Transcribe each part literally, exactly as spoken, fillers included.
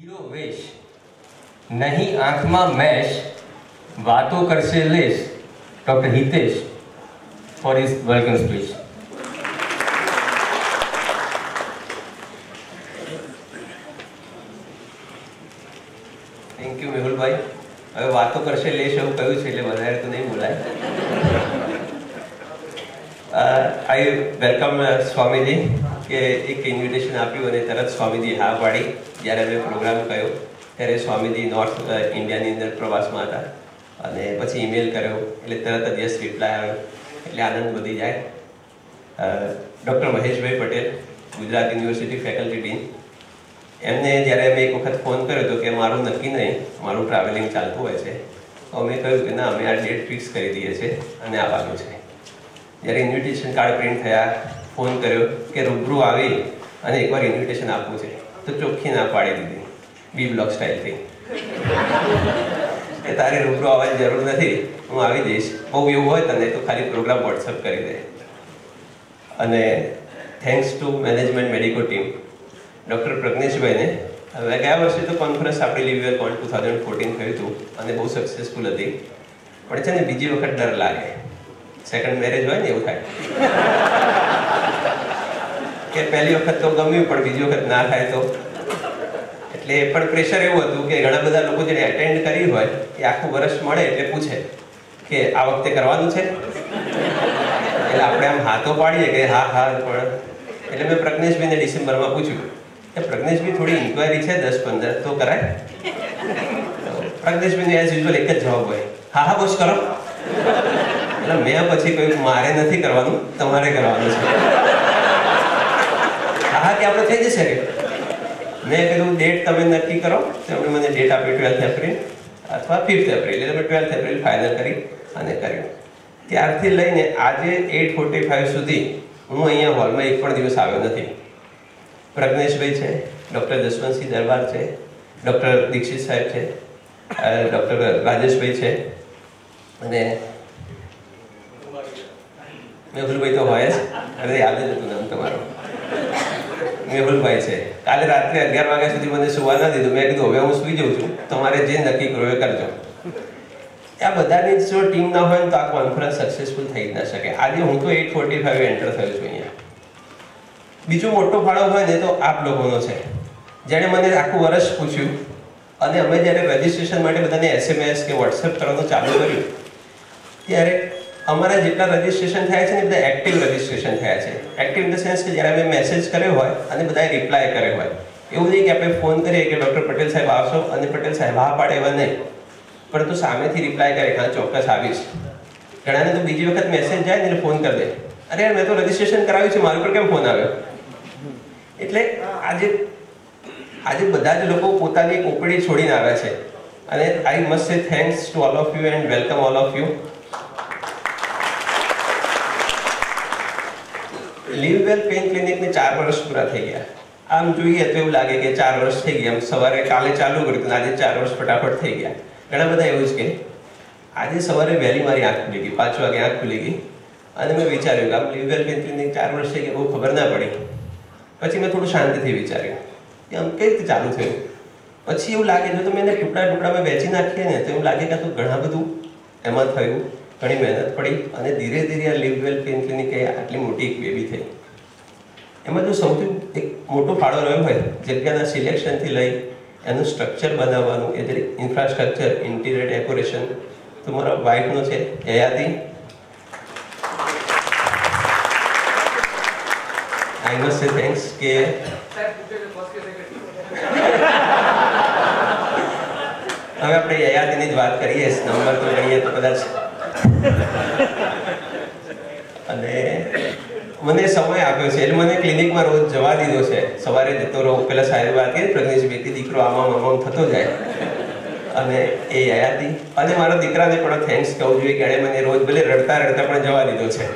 Hero વેશ નહીં આંખમાં મેશ વાતો કરશે લેશ doctor Hitesh for his welcome speech. Thank you Mehulbhai. હવે વાતો કરશે લેશ એવું કહ્યું છે એટલે વધારે તો નહીં બોલાય. આઈ વેલકમ સ્વામીજી કે એક ઇન્વિટેશન આપ્યું અને તરત સ્વામીજી હા પાડી. જ્યારે અમે પ્રોગ્રામ કર્યો ત્યારે સ્વામીજી નોર્થ ઇન્ડિયાની અંદર પ્રવાસમાં હતા અને પછી ઈમેલ કર્યો એટલે તરત જ યસ રિપ્લાય આવ્યો એટલે આનંદ વધી જાય. Doctor Maheshbhai Patel, Gujarat university faculty dean, એમને જ્યારે મેં એક વખત ફોન કર્યો હતો કે મારું નક્કી નહીં, મારું ટ્રાવેલિંગ ચાલતું હોય છે, તો અમે કહ્યું કે ના, અમે આ ડેટ ફિક્સ કરી દઈએ છીએ અને આવવાનું છે. જ્યારે ઇન્વિટેશન કાર્ડ પ્રિન્ટ થયા, ફોન કર્યો કે રૂબરૂ આવી અને એકવાર ઇન્વિટેશન આપવું છે, તો ચોખ્ખી ના પાડી દીધી બી બ્લોક સ્ટાઇલથી કે તારે રૂબરૂ આવવાની જરૂર નથી, હું આવી જઈશ, બહુ એવું હોય તને તો ખાલી પ્રોગ્રામ વોટ્સઅપ કરી દે. અને thanks to management medico team, doctor પ્રજ્ઞેશભાઈને. હવે ગયા વર્ષે તો કોન્ફરન્સ આપણી લિવિયર કોન ટુ થાઉઝન્ડ ફોર્ટીન થયું હતું અને બહુ સક્સેસફુલ હતી, પણ છે ને બીજી વખત ડર લાગે. સેકન્ડ મેરેજ હોય ને એવું થાય કે પહેલી વખત તો ગમ્યું પણ બીજી વખત ના થાય તો. એટલે પણ પ્રેશર એવું હતું કે ઘણા બધા લોકો જેને એટેન્ડ કરી હોય એ આખું વર્ષ મળે એટલે પૂછે કે આ વખતે કરવાનું છે, એટલે આપણે આમ હાથો પાડીએ કે હા હા. પણ એટલે મેં પ્રજ્ઞેશભાઈને ડિસેમ્બરમાં પૂછ્યું કે પ્રજ્ઞેશભાઈ થોડી ઇન્ક્વાયરી છે દસ પંદર તો કરાય. પ્રજ્ઞેશભાઈને એઝ યુઝ્યુઅલ એક જ જવાબ હોય, હા હા બોસ કરો. એટલે મેં પછી કહ્યું મારે નથી કરવાનું, તમારે કરવાનું છે. હા કે આપણે થઈ જશે કે મેં કીધું ડેટ તમે નક્કી કરો. તેમણે મને ડેટ આપી ટ્વેલ્થ એપ્રિલ અથવા ફિફ્થ એપ્રિલ, એટલે મેં ટ્વેલ્થ એપ્રિલ ફાઇનલ કરી અને કર્યું. ત્યારથી લઈને આજે એટ ફોર્ટી ફાઈવ સુધી હું અહીંયા હોલમાં એક પણ દિવસ આવ્યો નથી. પ્રજ્ઞેશભાઈ છે, ડૉક્ટર જસવંતસિંહ દરબાર છે, ડૉક્ટર દીક્ષિત સાહેબ છે, ડૉક્ટર રાજેશભાઈ છે અને મેહુલભાઈ તો હોય જ, અરે યાદ જ હતું નામ તમારું, મેહુલભાઈ છે. કાલે રાત્રે અગિયાર વાગ્યા સુધી મને સુવા ના દીધું. મેં કીધું હવે હું સુઈ જાઉં છું, તમારે જે નક્કી કરો એ કરજો. આ બધાની જો ટીમ ના હોય તો આ કોન્ફરન્સ સક્સેસફુલ થઈ જ ના શકે. આજે હું તો એટ ફોર્ટી ફાઈવ એન્ટર થયો છું અહીંયા. બીજો મોટો ફાળો હોય ને તો આપ લોકોનો છે, જેણે મને આખું વર્ષ પૂછ્યું અને અમે જ્યારે રજીસ્ટ્રેશન માટે બધાને એસએમએસ કે વોટ્સએપ કરવાનું ચાલુ કર્યું ત્યારે અમારા જેટલા રજીસ્ટ્રેશન થયા છે ને બધા એક્ટિવ રજીસ્ટ્રેશન થયા છે. એક્ટિવ ઇન ધ સેન્સ કે જ્યારે અમે મેસેજ કર્યો હોય અને બધાએ રિપ્લાય કર્યો હોય. એવું નહીં કે આપણે ફોન કરીએ કે ડૉક્ટર પટેલ સાહેબ આવશો અને પટેલ સાહેબ હા પાડે એવા નહીં, પરંતુ સામેથી રિપ્લાય કરે હા ચોક્કસ આવીશ. ઘણાને તો બીજી વખત મેસેજ જાય ને એટલે ફોન કરી દે, અરે યાર મેં તો રજીસ્ટ્રેશન કરાવ્યું છે, મારા પર કેમ ફોન આવ્યો. એટલે આજે આજે બધા જ લોકો પોતાની એક ઓપડી છોડીને આવ્યા છે અને I must say thanks to all of you and welcome all of you. Livewell pain ક્લિનિકને ચાર વર્ષ પૂરા થઈ ગયા. આમ જોઈએ તો એવું લાગે કે ચાર વર્ષ થઈ ગયા. સવારે કાલે ચાલુ કર્યું આજે ચાર વર્ષ ફટાફટ થઈ ગયા. ઘણા બધા એવું જ કે આજે સવારે વહેલી મારી આંખ ખુલી ગઈ, પાંચ વાગે આંખ ખુલી ગઈ અને મેં વિચાર્યું કે આમ લીવવેલ પેઇન ક્લિનિક ચાર વર્ષ થઈ ગયા, બહુ ખબર ના પડી. પછી મેં થોડું શાંતિથી વિચાર્યું કે આમ કઈ રીતે ચાલુ થયું. પછી એવું લાગે જો તમે એને ટુકડા ટુકડામાં વેચી નાખીએ ને તો એવું લાગે કે આ તો ઘણા બધું એમાં થયું, ઘણી મહેનત પડી અને ધીરે ધીરે આ લીવવેલ પેઇન ક્લિનિકે આટલી મોટી એક બેબી થઈ. એમાં જો સૌથી એક મોટો ફાળો રહ્યો હોય જગ્યાના સિલેક્શનથી લઈ એનું સ્ટ્રક્ચર બનાવવાનું, એ દરેક ઇન્ફ્રાસ્ટ્રક્ચર, ઇન્ટિરિયર ડેકોરેશન તો મારા વાઇફનો છે હયાતી. આઈ મસ્ટ સે થેન્ક્સ કે હવે આપણે હયાતીની જ વાત કરીએ, નંબર તો ગણીએ તો કદાચ. અને મને સમય આપ્યો છે એટલે મને ક્લિનિકમાં રોજ જવા દીધો છે. સવારે જતો રહું, પેલા સાહેબ વાત કરી પ્રજ્ઞેશભાઈ દીકરો આમાં આમાં થતો જાય અને એ હયાતી અને મારા દીકરાને પણ થેન્ક્સ કહું જોઈએ કે એણે મને રોજ ભલે રડતા રડતા પણ જવા દીધો છે.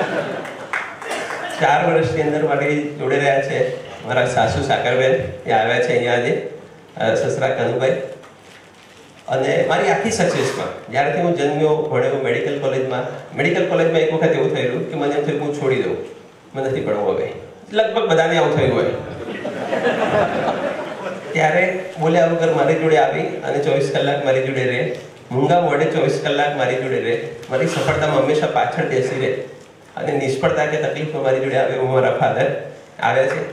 ચાર વર્ષની અંદર મારી જોડે રહ્યા છે મારા સાસુ સાકરબેન, એ આવ્યા છે અહીંયા આજે, સસરા કનુભાઈ. અને મારી આખી સક્સેસમાં જ્યારથી હું જન્મ્યો, ભણ્યો મેડિકલ કોલેજમાં મેડિકલ કોલેજમાં એક વખત એવું થયેલું કે મને એમ થયું હું છોડી દઉં, મને નથી ભણવું હવે. લગભગ બધાને આવું થયું હોય. ત્યારે બોલ્યા વગર મારી જોડે આવી અને ચોવીસ કલાક મારી જોડે રહે, મૂંગા મોઢે ચોવીસ કલાક મારી જોડે રહે, મારી સફળતામાં હંમેશા પાછળ બેસી રહે અને નિષ્ફળતા કે તકલીફમાં મારી જોડે આવે એવું મારા ફાધર આવ્યા છે.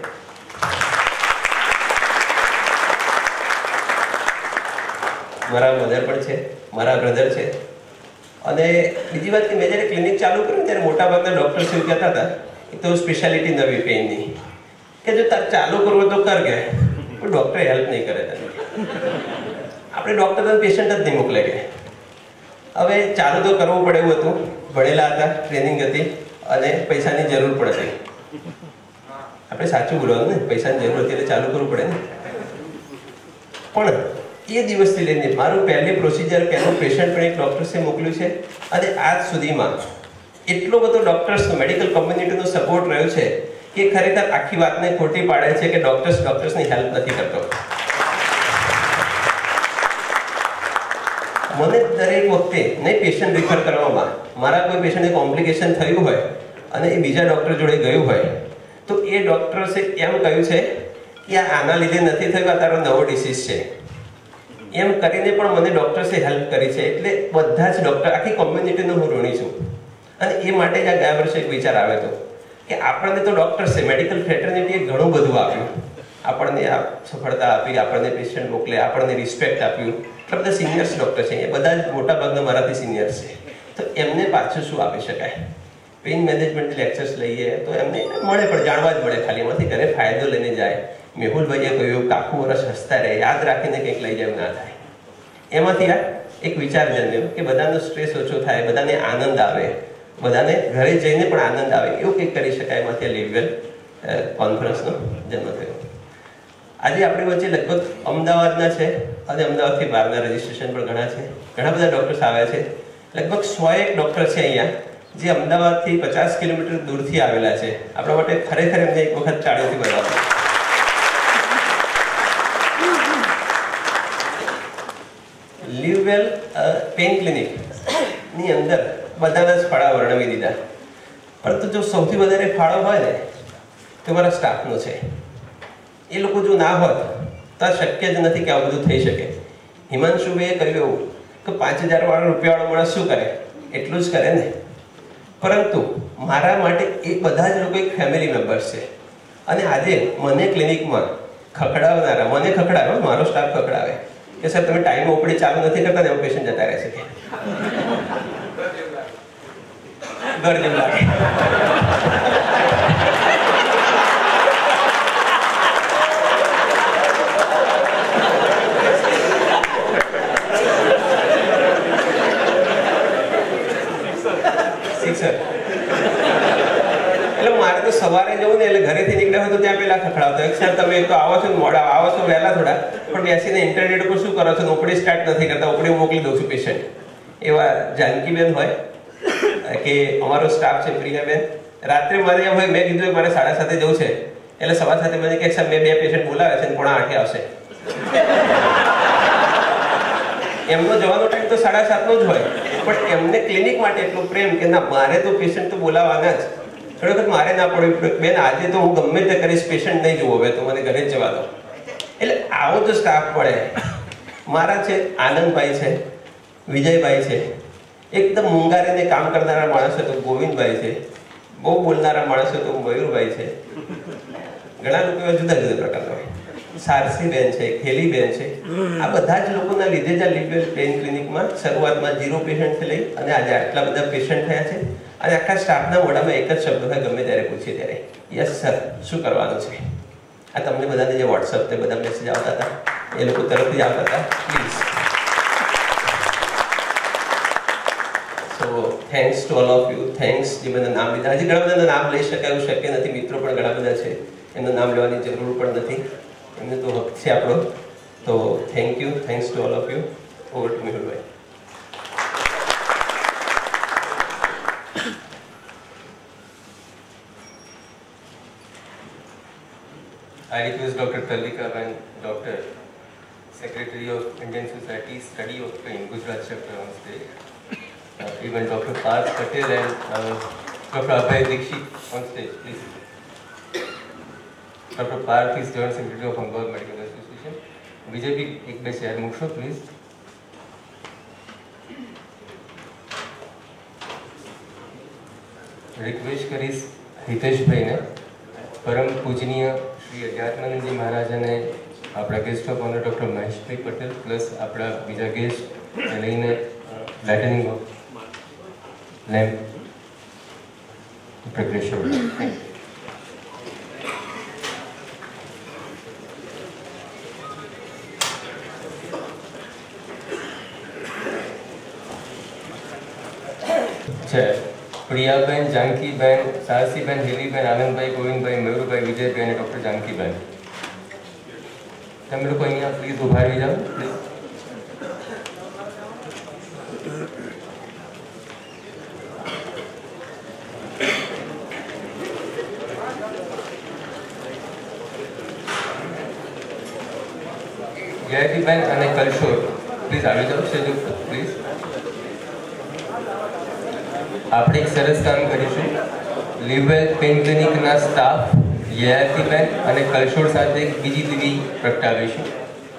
મારા મધર પણ છે, મારા બ્રધર છે. અને બીજી વાત કે મેં જ્યારે ક્લિનિક ચાલુ કર્યું ત્યારે મોટાભાગના ડૉક્ટર્સ એવું કહેતા હતા કે તો સ્પેશિયાલિટી નવી પેઇનની કે જો તારે ચાલુ કરવું તો કર કે પણ ડૉક્ટર હેલ્પ નહીં કરે તને. આપણે ડૉક્ટર તો પેશન્ટ જ નહીં મોકલે કે. હવે ચાલુ તો કરવું પડે એવું હતું, ભણેલા હતા, ટ્રેનિંગ હતી અને પૈસાની જરૂર પણ હતી. આપણે સાચું બોલવાનું ને, પૈસાની જરૂર હતી એટલે ચાલુ કરવું પડે ને. પણ એ દિવસથી લઈને મારું પહેલી પ્રોસિજર, પહેલું પેશન્ટ પણ એક ડૉક્ટર્સે મોકલ્યું છે અને આજ સુધીમાં એટલો બધો ડૉક્ટર્સનો, મેડિકલ કમ્યુનિટીનો સપોર્ટ રહ્યો છે કે ખરેખર આખી વાતને ખોટી પાડે છે કે ડૉક્ટર્સ ડૉક્ટર્સની હેલ્પ નથી કરતો. મને દરેક વખતે નહીં પેશન્ટ રિફર કરવામાં, મારા કોઈ પેશન્ટને કોમ્પ્લિકેશન થયું હોય અને એ બીજા ડૉક્ટર જોડે ગયું હોય તો એ ડૉક્ટર્સે એમ કહ્યું છે કે આ આના લીધે નથી થયું, આ તારો નવો ડિસીઝ છે એમ કરીને પણ મને ડૉક્ટર્સે હેલ્પ કરી છે. એટલે બધા જ ડૉક્ટર, આખી કોમ્યુનિટીનો હું ઋણી છું. અને એ માટે જ આ ગયા વર્ષે એક વિચાર આવ્યો હતો કે આપણને તો ડૉક્ટર્સે, મેડિકલ ફ્રેટર્નિટીએ ઘણું બધું આપ્યું, આપણને આ સફળતા આપી, આપણને પેશન્ટ મોકલે, આપણને રિસ્પેક્ટ આપ્યું. એટલા બધા સિનિયર્સ ડૉક્ટર છે, એ બધા જ મોટાભાગના મારાથી સિનિયર્સ છે. તો એમને પાછું શું આપી શકાય? પેઇન મેનેજમેન્ટ લેક્ચર્સ લઈએ તો એમને મળે, પણ જાણવા જ મળે ખાલી, એમાંથી ઘરે ફાયદો લઈને જાય. મેહુલભાઈએ કહ્યું આખું વર્ષ હસતા રહે, યાદ રાખીને કંઈક લઈ જાય ના થાય. એમાંથી આ એક વિચાર જન્મ્યો કે બધાનો સ્ટ્રેસ ઓછો થાય, બધાને આનંદ આવે, બધાને ઘરે જઈને પણ આનંદ આવે, એવું કંઈક કરી શકાય. એમાંથી લિવવેલ કોન્ફરન્સનો જન્મ થયો. આજે આપણી વચ્ચે લગભગ અમદાવાદના છે અને અમદાવાદથી બહારના રજિસ્ટ્રેશન પણ ઘણા છે, ઘણા બધા ડૉક્ટર્સ આવ્યા છે. લગભગ સો એક ડૉક્ટર છે અહીંયા જે અમદાવાદથી પચાસ કિલોમીટર દૂરથી આવેલા છે. આપણા માટે ખરેખર એમને એક વખત ચાળીઓથી બનાવવા. લિવવેલ પેઇન ક્લિનિક ની અંદર બધાના જ ફાળા વર્ણવી દીધા, પરંતુ જો સૌથી વધારે ફાળો હોય ને તો મારા સ્ટાફનો છે. એ લોકો જો ના હોત તો આ શક્ય જ નથી કે આવું બધું થઈ શકે. હિમાંશુભાઈએ કહ્યું એવું કે પાંચ હજાર વાળો રૂપિયાવાળો માણસ શું કરે, એટલું જ કરે ને. પરંતુ મારા માટે એ બધા જ લોકો એક ફેમિલી મેમ્બર્સ છે. અને આજે મને ક્લિનિકમાં ખખડાવનારા, મને ખખડાવે, મારો સ્ટાફ ખખડાવે કે સર તમે ટાઈમ ઓપડી ચાલુ નથી કરતા ને એવો પેશન્ટ જતા રહે છે. ઘર જેવું લાગે. એટલે મારે તો સવારે જવું ને એટલે ઘરેથી નીકળ્યા હોય તો ત્યાં પેલા ખખડાવતો સર તમે એક તો આવો છો ને મોડા આવો છો વહેલા થોડા, પણ બેસીને ઇન્ટરનેટ ઉપર શું કરો છો ને ઓપડી સ્ટાર્ટ નથી કરતા, ઓપડી મોકલી દઉં છું પેશન્ટ. એવા જાનકીબેન હોય કે અમારો સ્ટાફ છે પ્રિયાબેન, રાત્રે મારે એમ હોય મેં કીધું મારે સાડા સાતે જવું છે એટલે સવાર સાથે મને કહે સર મેં બે પેશન્ટ બોલાવે છે ને પોણા આઠે આવશે. એમનો જવાનો ટાઈમ તો સાડા સાતનો જ હોય, પણ એમને ક્લિનિક માટે એટલો પ્રેમ કે ના મારે તો પેશન્ટ તો બોલાવવાના જ. થોડી વખત મારે ના પડ્યું બેન આજે તો હું ગમે તે કરીશ, પેશન્ટ નહીં જોવો હવે તો મને ઘરે જ જવા દો. એટલે આવો તો સ્ટાફ પડે. મારા છે આનંદભાઈ છે, વિજયભાઈ છે, એકદમ મૂંગારીને કામ કરનારા માણસો તો ગોવિંદભાઈ છે, બહુ બોલનારા માણસો તો મયુરભાઈ છે, ઘણા લોકો એવા જુદા જુદા પ્રકારના હોય. સારસીબેન છે, ખેલીબેન છે. આ બધા જ લોકોના લીધે જ આ લિવવેલ પેઇન ક્લિનિકમાં શરૂઆતમાં ઝીરો પેશન્ટથી લઈ અને આજે આટલા બધા પેશન્ટ થયા છે. અને આખા સ્ટાફના મોઢામાં એક જ શબ્દ હોય ગમે ત્યારે પૂછીએ ત્યારે, યસ સર, શું કરવાનું છે? આ તમને બધાને જે વોટ્સઅપ તે બધા મેસેજ આવતા હતા એ લોકો તરફથી આવતા હતા. Please. So thanks to all of you. Thanks જે બધા નામ લીધા. હજી ઘણા બધાના નામ લઈ શકાય એવું શક્ય નથી, મિત્રો પણ ઘણા બધા છે, એમનું નામ લેવાની જરૂર પણ નથી, એમને તો હક છે આપણો. તો thank you, thanks to all of you. Over to Mehulbhai. I request Doctor Talika and Doctor Secretary of Indian Society Study of Pain, Gujarat chapter on stage. Uh, even Doctor Parth Patel and uh, Doctor Abhay Dikshit on stage, please. Doctor Parth is Joint Secretary of Ahmedabad Medical Association. Vijay બી એક બે share મૂકશો please. Request કરીશ હિતેશભાઈને પરમ પૂજનીય શ્રી અધ્યાત્માનંદજી મહારાજ અને આપણા guest of honour doctor Maheshbhai Patel plus આપણા બીજા guest લઈને લાઇટનિંગ ઓફ લેમ્પ પ્રક્રિયા. છે પ્રિયાબેન, જાનકીબેન, સાહસીબેન, હેલીબેન, આનંદભાઈ, ગોવિંદભાઈ, મયુરભાઈ, વિજયભાઈ અને ડૉક્ટર જાનકીબેન. તમે લોકો અહીંયા પ્લીઝ ઉભા રહી જાઓ પ્લીઝ. જયતીબેન અને કલશોર પ્લીઝ આવી જાઓ સ્ટેજ ઉપર પ્લીઝ. આપણે એક સરસ કામ કરીશું. લીવવેલ પેઇન ક્લિનિકના સ્ટાફ યયાતિબેન અને કલશોર સાથે બીજી દીવી પ્રગટાવીશું.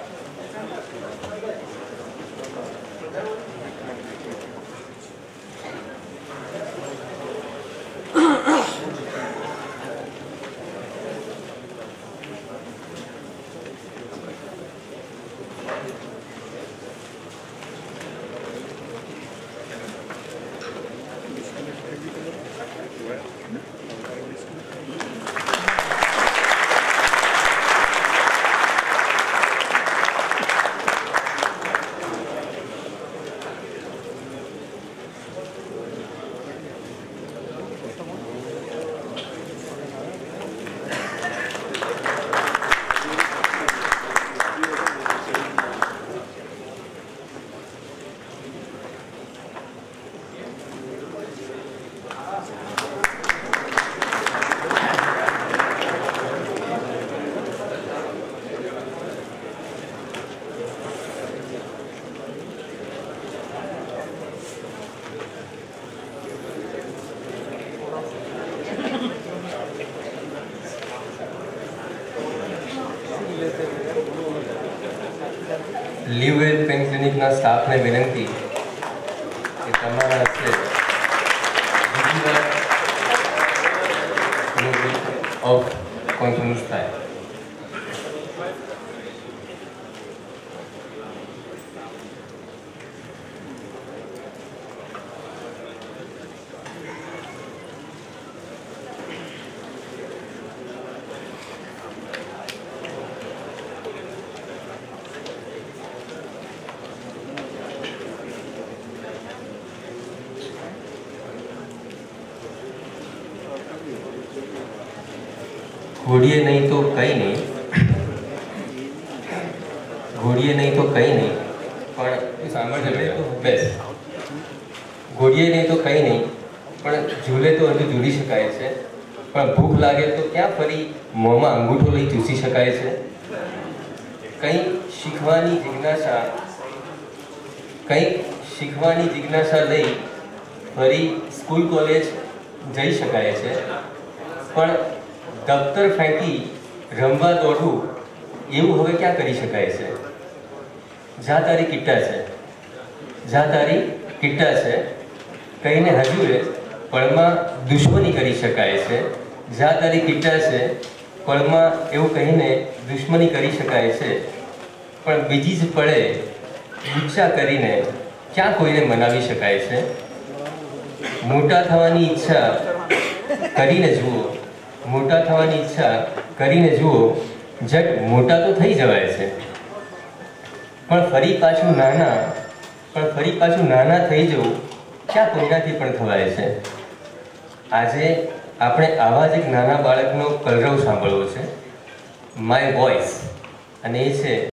લીવવેલ પેઇન ક્લિનિકના સ્ટાફને વિનંતી કે તમારા હસ્તે ઓફ કોન્ફરન્સ થાય. ઘોડીએ નહીં તો કંઈ નહીં, ઘોડીએ નહીં તો કંઈ નહીં પણ સાંભળજો બેસ. ઘોડીએ નહીં તો કંઈ નહીં પણ ઝૂલે તો હજુ ઝૂલી શકાય છે, પણ ભૂખ લાગે તો ક્યાં ફરી મોંમાં અંગૂઠો લઈ ચૂસી શકાય છે. કંઈક શીખવાની જિજ્ઞાસા કંઈક શીખવાની જિજ્ઞાસા લઈ ફરી સ્કૂલ કોલેજ જઈ શકાય છે, પણ દફતર ફેંકી રમવા દોડવું એવું હવે ક્યાં કરી શકાય છે. જા તારી કિટ્ટા છે, જા તારી કિટ્ટા છે કહીને હજુએ પળમાં દુશ્મની કરી શકાય છે. જા તારી કિટ્ટા છે પળમાં એવું કહીને દુશ્મની કરી શકાય છે, પણ બીજી જ પળે ગુસ્સા કરીને ક્યાં કોઈને મનાવી શકાય છે. મોટા થવાની ઈચ્છા કરીને જુઓ, મોટા થવાની ઈચ્છા કરીને જુઓ, જટ મોટા તો થઈ જવાય છે, પણ ફરી પાછું નાના પણ ફરી પાછું નાના થઈ જવું ક્યાં કોઈનાથી પણ થવાય છે. આજે આપણે આવા જ એક નાના બાળકનો કલરવ સાંભળવો છે, માય વોઇસ, અને એ છે